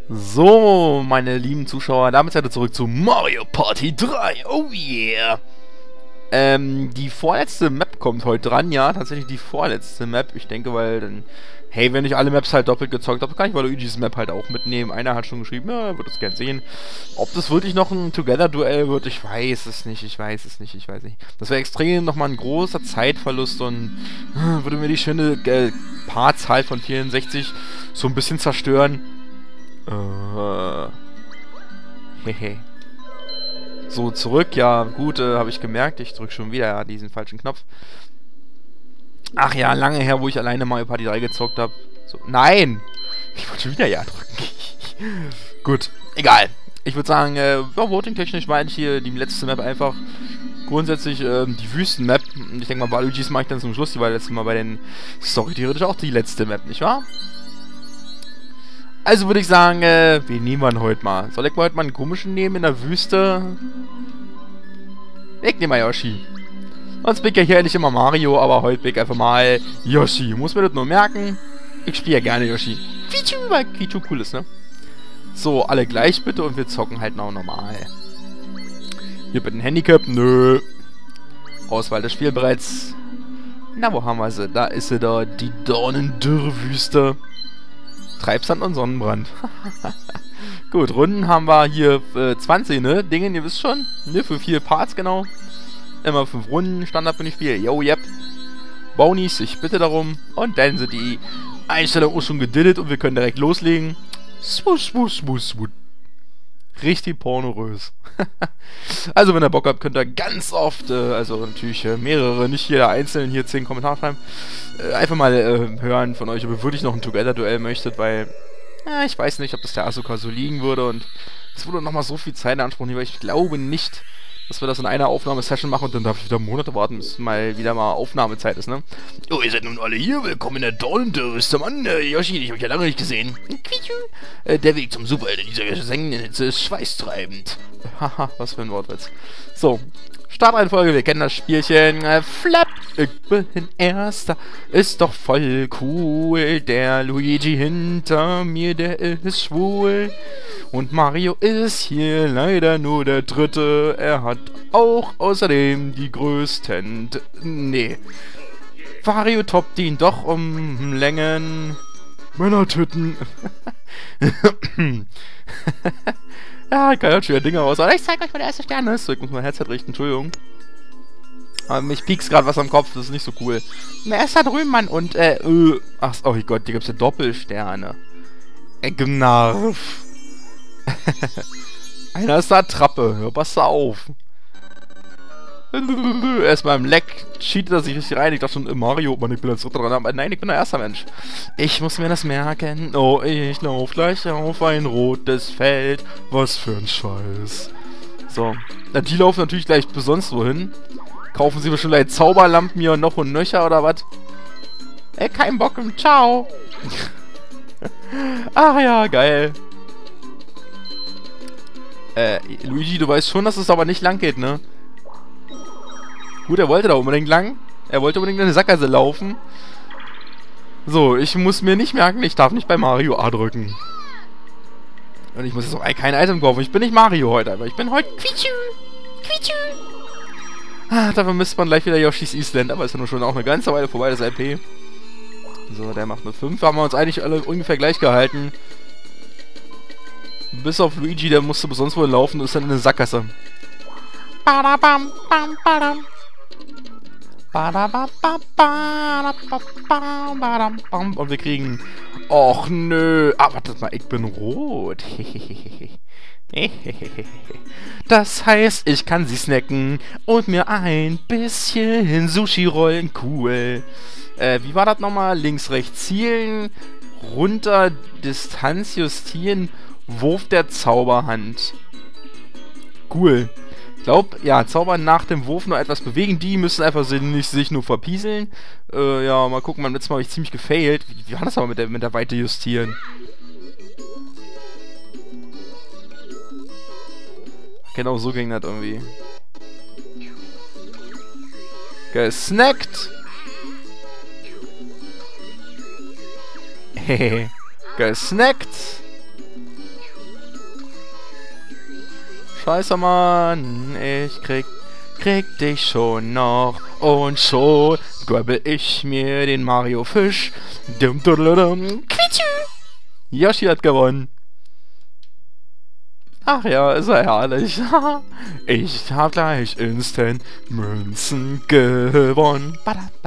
So, meine lieben Zuschauer, damit seid ihr zurück zu Mario Party 3. Oh yeah! Die vorletzte Map kommt heute dran, ja, tatsächlich die vorletzte Map. Ich denke, weil dann, hey, wenn ich alle Maps halt doppelt gezockt habe, kann ich Luigi's Map halt auch mitnehmen. Einer hat schon geschrieben, ja, er wird es gern sehen. Ob das wirklich noch ein Together-Duell wird, ich weiß es nicht, ich weiß nicht. Das wäre extrem nochmal ein großer Zeitverlust und würde mir die schöne Paarzahl von 64 so ein bisschen zerstören. Hehe. So, zurück, ja, gut, habe ich gemerkt. Ich drücke schon wieder diesen falschen Knopf. Ach ja, lange her, wo ich alleine Mario Party 3 gezockt habe. So, nein! Ich wollte schon wieder ja drücken. Gut, egal. Ich würde sagen, voting-technisch meine ich hier die letzte Map einfach grundsätzlich die Wüsten-Map. Ich denke mal, bei Luigi's mache ich dann zum Schluss, die war letztes Mal bei den Story theoretisch auch die letzte Map, nicht wahr? Also würde ich sagen, wen nehmen wir denn heute mal? Soll ich mal heute mal einen komischen nehmen in der Wüste? Ich nehme mal Yoshi. Sonst bin ich ja hier nicht immer Mario, aber heute bin ich einfach mal Yoshi. Muss mir das nur merken. Ich spiele ja gerne Yoshi. Pichu, weil Pichu cool ist, ne? So, alle gleich bitte und wir zocken halt noch normal. Hier bitte ein Handicap? Nö. Auswahl des Spielbretts. Na, wo haben wir sie? Da ist sie da, die Dornendürrwüste. Treibsand und Sonnenbrand. Gut, Runden haben wir hier 20, ne? Dingen, ihr wisst schon. Ne, für 4 Parts, genau. Immer 5 Runden, Standard bin ich viel. Yo, yep. Bonies, ich bitte darum. Und dann sind die Einstellungen auch schon gediddet und wir können direkt loslegen. Swush, swush, swush, swush. Richtig pornorös. Also, wenn ihr Bock habt, könnt ihr ganz oft, also natürlich mehrere, nicht jeder einzeln, hier 10 Kommentare schreiben, einfach mal hören von euch, ob ihr wirklich noch ein Together-Duell möchtet, weil, ich weiß nicht, ob das der Asuka so liegen würde und es würde nochmal so viel Zeit in Anspruch nehmen, weil ich glaube nicht, dass wir das in einer Aufnahmesession machen und dann darf ich wieder Monate warten, bis mal wieder mal Aufnahmezeit ist, ne? Oh, ihr seid nun alle hier, willkommen in der Dornendürste, Mann, Yoshi, ich hab euch ja lange nicht gesehen. Der Weg zum Super in dieser Gesängnitze ist schweißtreibend. Haha, was für ein Wortwitz. So, Startreihenfolge, wir kennen das Spielchen. Flap, ich bin Erster, ist doch voll cool. Der Luigi hinter mir, der ist schwul. Und Mario ist hier leider nur der Dritte. Er hat auch außerdem die größten... Nee. Wario toppt ihn doch um Längen. Männertüten. Ja, kann ja schwer Dinge aus. Aber ich zeig euch mal der erste Stern ist. So, ich muss mein Headset richten, Entschuldigung. Aber mich piekst gerade was am Kopf, das ist nicht so cool. Wer ist da drüben, Mann? Und, ach, oh Gott, hier gibt's ja Doppelsterne. Gnarf. Einer ist da Trappe, hör, pass auf. Erstmal im Leck cheatet er sich richtig rein. Ich dachte schon, Mario, Mann, ich bin als Dritter dran. Aber nein, ich bin der erste Mensch. Ich muss mir das merken. Oh, ich lauf gleich auf ein rotes Feld. Was für ein Scheiß. So. Na, die laufen natürlich gleich besonders wohin. Kaufen sie bestimmt gleich Zauberlampen hier noch und nöcher oder was? Ey, kein Bock im Ciao. Ach ja, geil. Luigi, du weißt schon, dass es aber nicht lang geht, ne? Gut, er wollte da unbedingt lang. Er wollte unbedingt in eine Sackgasse laufen. So, ich muss mir nicht merken, ich darf nicht bei Mario A drücken. Und ich muss jetzt auch kein Item kaufen. Ich bin nicht Mario heute, aber ich bin heute Quietschu. Quietschu. Ah, dafür müsste man gleich wieder Yoshi's Island, aber ist ja nur schon auch eine ganze Weile vorbei, das LP. So, der macht eine 5. Haben wir uns eigentlich alle ungefähr gleich gehalten. Bis auf Luigi, der musste sonst wohl laufen und ist dann in eine Sackgasse. Badabam, bam, badam. Und wir kriegen... Och nö. Ah, warte mal, ich bin rot. Das heißt, ich kann sie snacken und mir ein bisschen Sushi rollen. Cool. Wie war das nochmal? Links, rechts zielen, runter, Distanz justieren, Wurf der Zauberhand. Cool. Ich glaube, ja, Zaubern nach dem Wurf nur etwas bewegen. Die müssen einfach nicht sich nur verpieseln. Ja, mal gucken, beim letzten Mal habe ich ziemlich gefailt. Wie war das aber mit der Weite justieren? Genau, so ging das irgendwie. Gesnackt! Hehe. Gesnackt! Scheiße, Mann. Ich krieg dich schon noch. Und schon grabbel ich mir den Mario-Fisch. Quietschu! Yoshi hat gewonnen. Ach ja, ist er herrlich. Ich hab gleich instant Münzen gewonnen.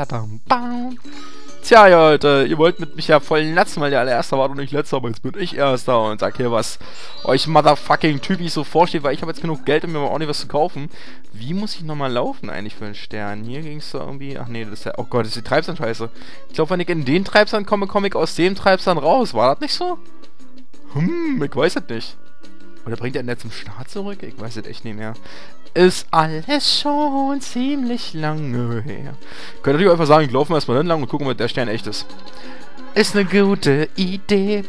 Tja, ja, Leute, ihr wollt mit mich ja voll natzen, weil der allererste war doch nicht letzter, aber jetzt bin ich erster und sag hier, was euch motherfucking Typis so vorsteht, weil ich habe jetzt genug Geld, um mir auch nicht was zu kaufen. Wie muss ich nochmal laufen eigentlich für einen Stern? Hier ging es da irgendwie... Ach nee, das ist ja... Oh Gott, das ist die Treibsand-Scheiße. Ich glaube, wenn ich in den Treibsand komme, komme ich aus dem Treibsand raus. War das nicht so? Ich weiß es nicht. Oder bringt er ihn jetzt zum Start zurück? Ich weiß es echt nicht mehr. Ist alles schon ziemlich lange her. Könnt ihr natürlich einfach sagen, ich laufe mal erstmal lang und gucken, ob der Stern echt ist. Ist eine gute Idee.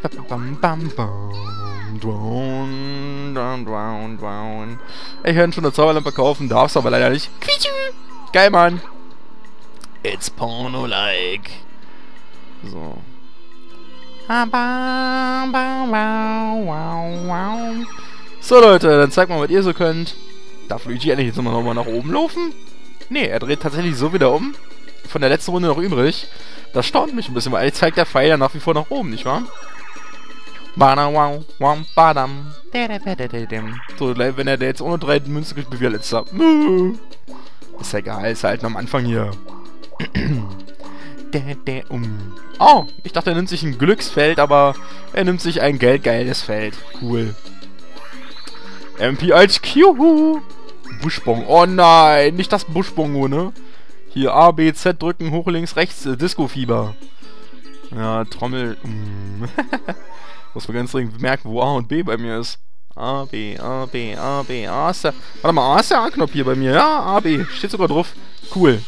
Ich hätte schon eine Zauberlampe kaufen, darf's aber leider nicht. Geil, Mann. It's porno-like. So. So, Leute, dann zeigt mal, was ihr so könnt. Darf Luigi eigentlich jetzt nochmal nach oben laufen? Nee, er dreht tatsächlich so wieder um. Von der letzten Runde noch übrig. Das staunt mich ein bisschen, weil eigentlich zeigt der Pfeil ja nach wie vor nach oben, nicht wahr? So, wenn er jetzt ohne 3 Münzen kriegt, bin ich letzter. Ist ja egal, ist halt noch am Anfang hier. Oh, ich dachte, er nimmt sich ein Glücksfeld, aber er nimmt sich ein geldgeiles Feld. Cool. MPHQ. Buschbong. Oh nein, nicht das Buschbongo, ne? Hier A, B, Z drücken, hoch, links, rechts, Disco-Fieber. Ja, Trommel. Muss man ganz dringend merken, wo A und B bei mir ist. A, B, A, B, A, B, A ist der... Warte mal, A ist der A-Knopf hier bei mir. Ja, A, B. Steht sogar drauf. Cool.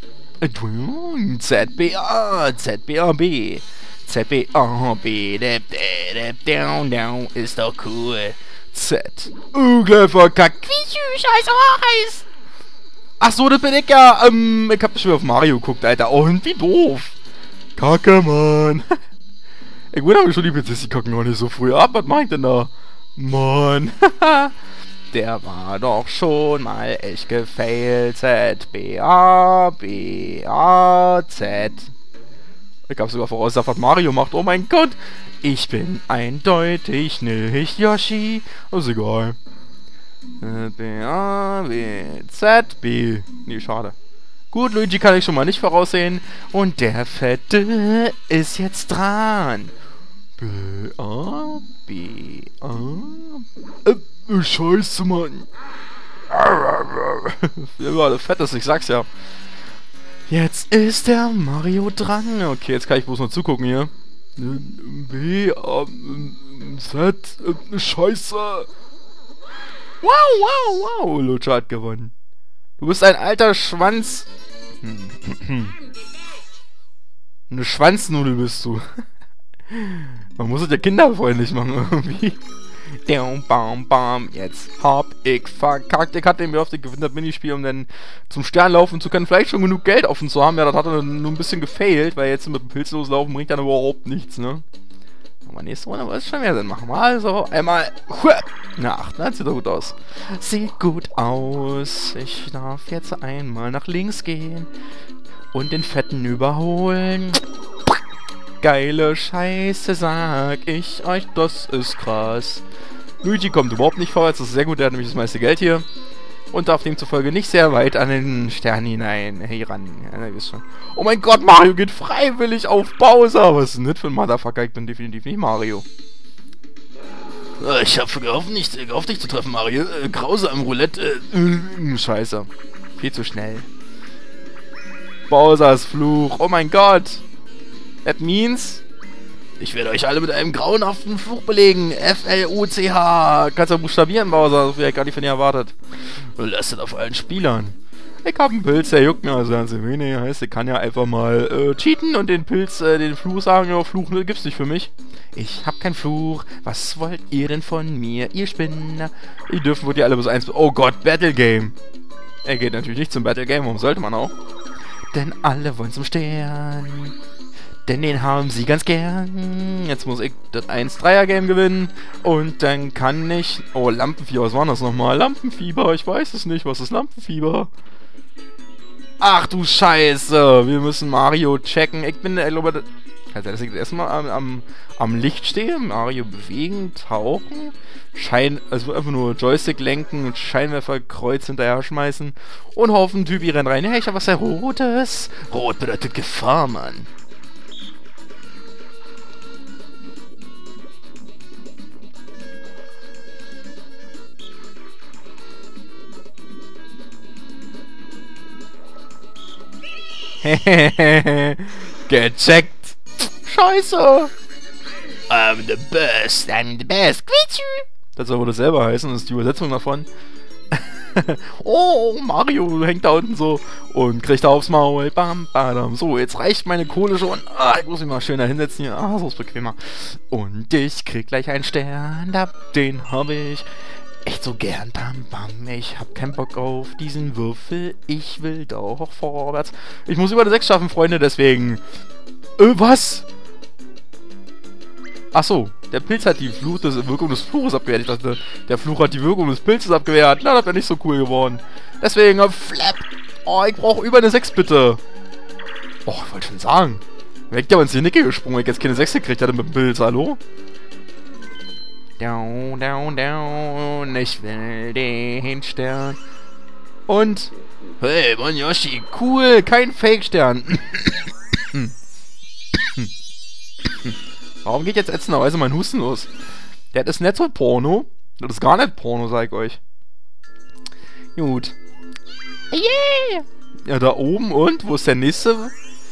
Z, B, A, Z, B, A, B. Z, B, A, B. Down, down. Ist doch cool. Z. Gleich verkackt. Wie scheiße heiß. Ach so, das bin ich ja. Ich hab schon wieder auf Mario geguckt, Alter. Oh, und wie doof. Kacke, Mann. Ich wundere mich schon, die Prinzessin kacken noch nicht so früh ab. Was mach ich denn da? Mann. Der war doch schon mal echt gefailt. Z, B, A, B, A, Z. Ich hab sogar vorausgesagt, was Mario macht. Oh mein Gott. Ich bin eindeutig nicht Yoshi. Ist egal. B, A, B, Z, B. Nee, schade. Gut, Luigi kann ich schon mal nicht voraussehen. Und der Fette ist jetzt dran. B, A, B, A. Scheiße, Mann. Ja, der Fett ist, ich sag's ja. Jetzt ist der Mario dran. Okay, jetzt kann ich bloß noch zugucken hier. B, A, Z, Scheiße. Wow, wow, wow. Lutscher hat gewonnen. Du bist ein alter Schwanz. Eine Schwanznudel bist du. Man muss es ja kinderfreundlich machen irgendwie. Jetzt hab ich verkackt. Ich hatte mir auf das gewinnt Minispiel, um dann zum Stern laufen zu können. Vielleicht schon genug Geld offen zu haben. Ja, das hat er nur ein bisschen gefailt, weil jetzt mit dem Pilz loslaufen bringt dann überhaupt nichts, ne? Aber nächste Runde wird es schon mehr Sinn machen. Also, einmal. Na, 8, ne? Sieht doch gut aus. Sieht gut aus. Ich darf jetzt einmal nach links gehen und den Fetten überholen. Geile Scheiße, sag ich euch, das ist krass. Luigi kommt überhaupt nicht vorwärts, das ist sehr gut, der hat nämlich das meiste Geld hier. Und darf demzufolge nicht sehr weit an den Stern hinein, ran. Ja, ihr wisst schon. Oh mein Gott, Mario geht freiwillig auf Bowser. Was ist denn das für ein Motherfucker? Ich bin definitiv nicht Mario. Ich hab gehofft, dich zu treffen, Mario. Grausam Roulette. Scheiße. Viel zu schnell. Bowsers Fluch. Oh mein Gott. That means... Ich werde euch alle mit einem grauenhaften Fluch belegen. F-L-U-C-H. Kannst du buchstabieren, Bowser? Das wäre ich gar nicht von dir erwartet. Lasst auf allen Spielern. Ich hab einen Pilz, der juckt mir also ganz wenig. Heißt, ich kann ja einfach mal cheaten und den Pilz, den Fluch sagen. Ja, Fluch ne, gibt's nicht für mich. Ich hab keinen Fluch. Was wollt ihr denn von mir, ihr Spinner? Ihr dürft wohl die alle bis 1... Oh Gott, Battle Game. Er geht natürlich nicht zum Battle Game. Warum sollte man auch? Denn alle wollen zum Stern. denn den haben sie ganz gern. Jetzt muss ich das 1-3er-Game gewinnen und dann kann ich... Oh, Lampenfieber, was war das nochmal? Lampenfieber, ich weiß es nicht. Was ist Lampenfieber? Ach du Scheiße, wir müssen Mario checken. Ich bin, glaube also, dass ich erstmal am Licht stehe, Mario bewegen, tauchen, also einfach nur Joystick lenken und Scheinwerfer Kreuz hinterher schmeißen und hoffen, Typi rennt rein. Hey, ich hab was sehr Rotes. Rot bedeutet Gefahr, Mann. Hehehehe. Gecheckt. Scheiße. I'm the best. Quietschu. Das soll wohl das selber heißen. Das ist die Übersetzung davon. Oh, Mario hängt da unten so und kriegt da aufs Maul. Bam, badam. So, jetzt reicht meine Kohle schon. Ah, ich muss mich mal schöner hinsetzen hier. Ah, so ist bequemer. Und ich krieg gleich einen Stern. Den habe ich echt so gern. Bam, bam. Ich hab keinen Bock auf diesen Würfel. Ich will doch vorwärts. Ich muss über eine 6 schaffen, Freunde, deswegen... was? Achso, der Pilz hat die Wirkung des Fluches abgewehrt. Ich dachte, der Fluch hat die Wirkung des Pilzes abgewehrt. Na, das wäre nicht so cool geworden. Deswegen, Flap. Oh, ich brauche über eine 6, bitte. Oh, ich wollte schon sagen. Wer hat aber ins Nicke gesprungen, wenn ich jetzt keine 6 gekriegt hatte mit dem Pilz, hallo? Down, down, down. Ich will den Stern. Und... Hey, Mann, Yoshi, cool, kein Fake-Stern. Warum geht jetzt ätzenderweise mein Husten los? Der ist nicht so Porno. Das ist gar nicht Porno, sag ich euch. Gut. Yeah! Ja, da oben und? Wo ist der nächste?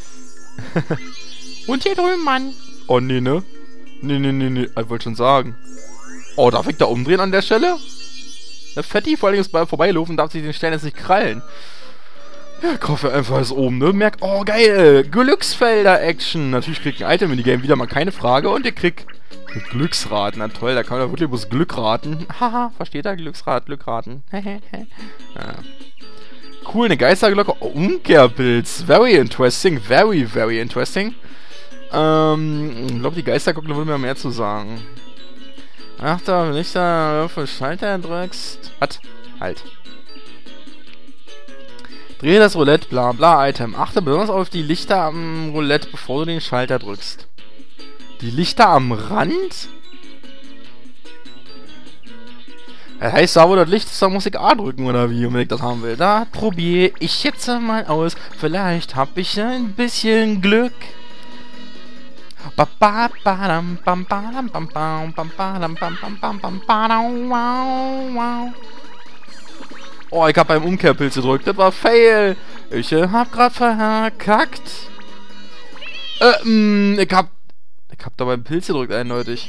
Und hier drüben, Mann. Oh, nee, ne? Nee. Ich wollte schon sagen. Oh, darf ich da umdrehen an der Stelle? Der Fetti vor allem ist bei vorbeilaufen, darf sich den Stern jetzt nicht krallen. Ja, ich hoffe einfach, ist oben, ne? Merkt, oh, geil, Glücksfelder-Action. Natürlich kriegt ein Item-Minigame wieder mal keine Frage und ihr kriegt Glücksraten. Na toll, da kann man wirklich bloß Glück raten. Haha, versteht ihr? Glücksraten. Ja. Cool, eine Geisterglocke. Oh, Umkehrpilz. Very interesting, very interesting. Ich glaube, die Geisterglocke würde mir mehr zu sagen. Ach, da, wenn ich da auf den Schalter drückst. Was? Halt. Drehe das Roulette, bla bla, Item. Achte besonders auf die Lichter am Roulette, bevor du den Schalter drückst. Die Lichter am Rand? Das heißt, da wo das Licht ist, da muss ich A drücken, oder wie, wenn ich das haben will. Da probiere ich jetzt mal aus. Vielleicht habe ich ein bisschen Glück. Oh, ich hab beim Umkehrpilz gedrückt. Das war fail. Ich hab grad verkackt. Ich hab da beim Pilz gedrückt, eindeutig.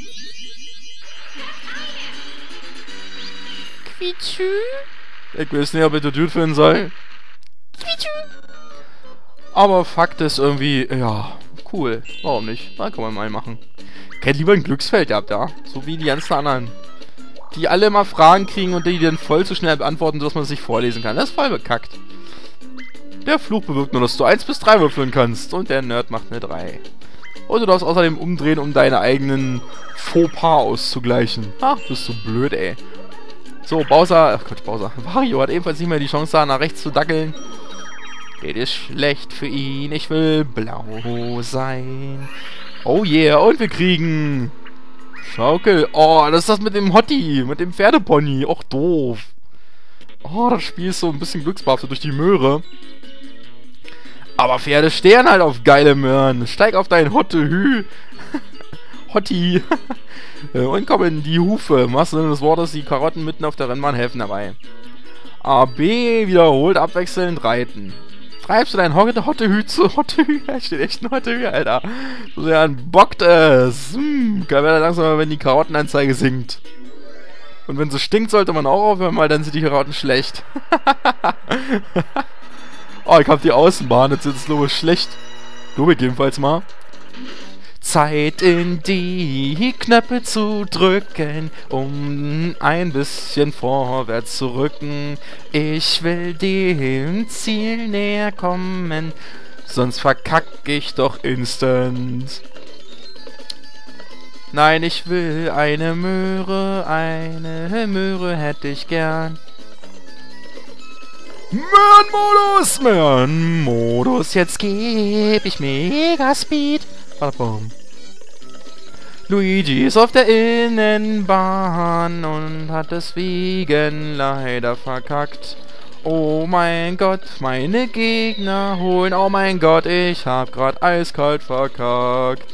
Quietschu? Ich weiß nicht, ob ich das gut finden soll. Quietschu? Aber Fakt ist irgendwie, ja, cool. Warum nicht? Da kann man mal machen. Ich hätte lieber ein Glücksfeld gehabt, ja. So wie die ganzen anderen. Die alle immer Fragen kriegen und die dann voll zu schnell beantworten, sodass man es nicht vorlesen kann. Das ist voll bekackt. Der Fluch bewirkt nur, dass du 1 bis 3 würfeln kannst. Und der Nerd macht eine 3. Und du darfst außerdem umdrehen, um deine eigenen Fauxpas auszugleichen. Ach, bist du blöd, ey. So, Bowser... Ach Gott, Bowser. Wario hat ebenfalls nicht mehr die Chance, da nach rechts zu dackeln. Das ist schlecht für ihn. Ich will blau sein. Oh yeah, und wir kriegen... Schaukel. Oh, das ist das mit dem Hottie. Mit dem Pferdepony. Och, doof. Oh, das Spiel ist so ein bisschen glücksbehaftet durch die Möhre. Aber Pferde stehen halt auf geile Möhren. Steig auf dein Hotte-Hü. Hottie. Und kommen die Hufe. Was denn das Wort ist, die Karotten mitten auf der Rennbahn helfen dabei. A, B, wiederholt abwechselnd reiten. Treibst du dein Hotte-Hü zu Hotte-Hü? Da steht echt ein Hotte-Hü, Alter. So sehr bockt es. Kann werden langsam, wenn die Karottenanzeige sinkt. Und wenn sie stinkt, sollte man auch aufhören, weil dann sind die Karotten schlecht. Oh, ich hab die Außenbahn, jetzt ist es nur schlecht. Glaube ich jedenfalls mal. Zeit in die Knöpfe zu drücken, um ein bisschen vorwärts zu rücken. Ich will dem Ziel näher kommen. Sonst verkack ich doch instant. Nein, ich will eine Möhre hätte ich gern. Möhrenmodus, jetzt geb ich Megaspeed. Badabum. Luigi ist auf der Innenbahn und hat deswegen leider verkackt. Oh mein Gott, meine Gegner holen. Oh mein Gott, ich hab grad eiskalt verkackt.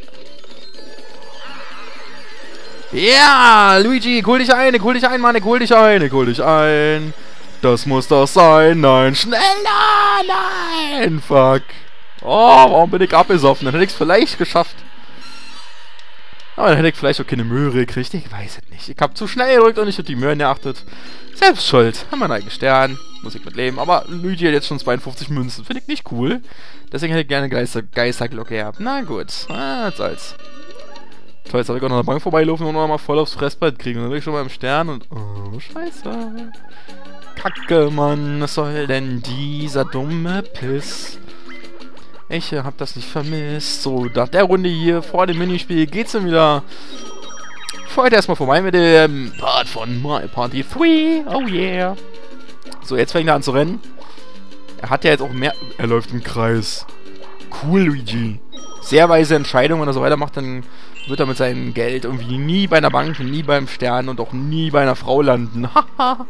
Ja, Luigi, hol dich ein, Mann, hol dich ein. Das muss doch sein, nein, schneller, nein, fuck. Oh, warum bin ich abgesoffen? Dann hätte ich es vielleicht geschafft. Aber dann hätte ich vielleicht auch keine Möhre gekriegt, ich weiß es nicht. Ich habe zu schnell gedrückt und ich habe die Möhren geachtet. Selbst schuld, haben wir einen eigenen Stern, muss ich mitleben. Aber Luigi hat jetzt schon 52 Münzen, finde ich nicht cool. Deswegen hätte ich gerne Geisterglocke gehabt. Na gut, was soll's. Toll, jetzt habe ich auch noch an der Bank vorbeilaufen und noch mal voll aufs Fressbrett kriegen. Und dann bin ich schon mal im Stern und... Oh, scheiße. Kacke, Mann. Was soll denn dieser dumme Piss? Ich hab das nicht vermisst. So, nach der Runde hier vor dem Minispiel geht's dann wieder... Für heute erstmal vorbei mit dem Part von Mario Party 3. Oh yeah. So, jetzt fängt er an zu rennen. Er hat ja jetzt auch mehr... Er läuft im Kreis. Cool, Luigi. Sehr weise Entscheidungen, wenn er so weitermacht, dann wird er mit seinem Geld irgendwie nie bei einer Bank, nie beim Stern und auch nie bei einer Frau landen. Haha.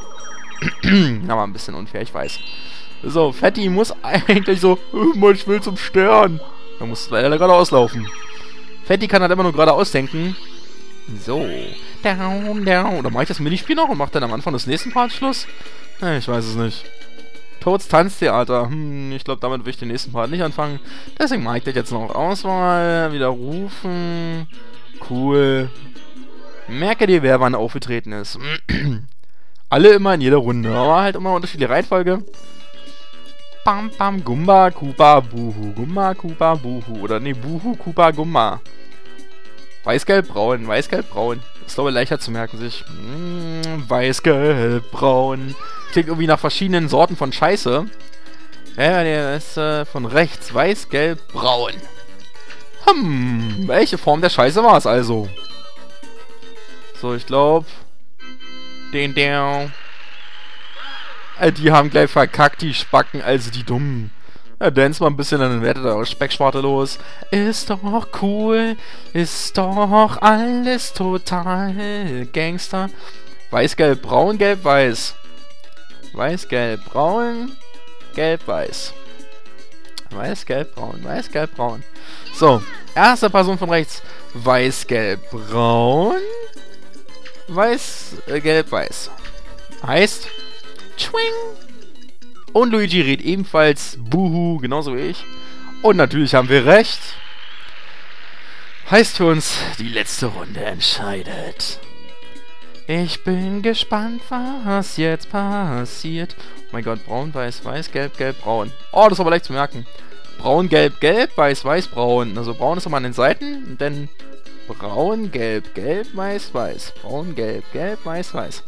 Na, war ein bisschen unfair, ich weiß. So, Fatty muss eigentlich so, ich will zum Stern. Er muss leider geradeaus laufen. Fatty kann halt immer nur geradeaus denken. So. Down, down. Oder mache ich das Minispiel noch und mache dann am Anfang des nächsten Parts Schluss? Ich weiß es nicht. Toads Tanztheater. Ich glaube, damit will ich den nächsten Part nicht anfangen. Deswegen mache ich das jetzt noch. Auswahl, widerrufen. Cool. Merke dir, wer wann aufgetreten ist. Alle immer in jeder Runde, aber halt immer unterschiedliche Reihenfolge. Bam, bam, Gumba, Kuba, Buhu. Gumba, Kuba, Buhu. Oder nee, Buhu, Kuba, Gumba. Weiß-Gelb, Braun. Weiß-Gelb, Braun. Ist glaube ich leichter zu merken sich. Weiß-Gelb, Braun. Klingt irgendwie nach verschiedenen Sorten von Scheiße. Ja, der ist von rechts. Weiß, Gelb, Braun. Welche Form der Scheiße war es also? So, ich glaube... die haben gleich verkackt, die Spacken, also die Dummen. Ja, dance mal ein bisschen, dann werdet ihr eure Speckschwarte los. Ist doch cool, ist doch alles total Gangster. Weiß, Gelb, Braun, Gelb, Weiß. Weiß, Gelb, Braun, Gelb, Weiß. Weiß, Gelb, Braun, Weiß, Gelb, Braun. So, erste Person von rechts. Weiß, Gelb, Braun. Weiß, Gelb, Weiß. Heißt, Twing. Und Luigi redet ebenfalls Buhu, genauso wie ich. Und natürlich haben wir recht. Heißt für uns, die letzte Runde entscheidet. Ich bin gespannt, was jetzt passiert. Oh mein Gott, braun, weiß, weiß, gelb, gelb, braun. Oh, das ist aber leicht zu merken. Braun, gelb, gelb, weiß, weiß, braun. Also braun ist immer an den Seiten und dann braun, gelb, gelb, weiß, weiß. Braun, gelb, gelb, weiß, weiß.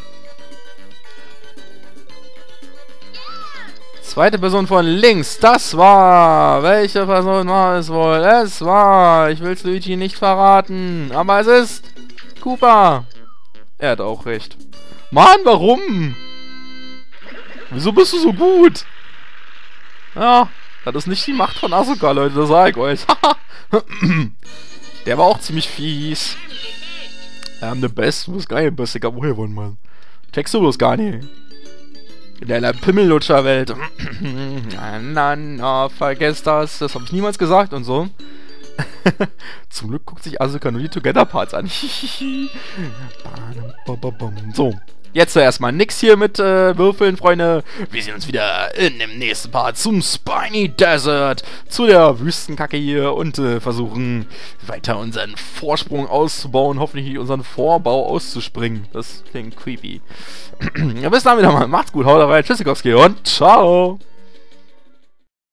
Zweite Person von links, das war... Welche Person war es wohl? Es war... Ich will es Luigi nicht verraten, aber es ist... Koopa. Er hat auch recht. Mann, warum? Wieso bist du so gut? Ja, das ist nicht die Macht von Asuka, Leute, das sag ich euch. Der war auch ziemlich fies. Der Beste, du bist gar nicht der Beste, egal woher wollen, Mann. Checkst du bloß gar nicht. In deiner Pimmellutscher-Welt. Na, vergesst das. Das habe ich niemals gesagt und so. Zum Glück guckt sich Asuka nur die Together-Parts an. So. Jetzt erstmal nix hier mit Würfeln, Freunde. Wir sehen uns wieder in dem nächsten Part zum Spiny Desert. Zu der Wüstenkacke hier und versuchen weiter unseren Vorsprung auszubauen. Hoffentlich unseren Vorbau auszuspringen. Das klingt creepy. Ja, bis dann wieder mal. Macht's gut, haut rein. Tschüssikowski und ciao.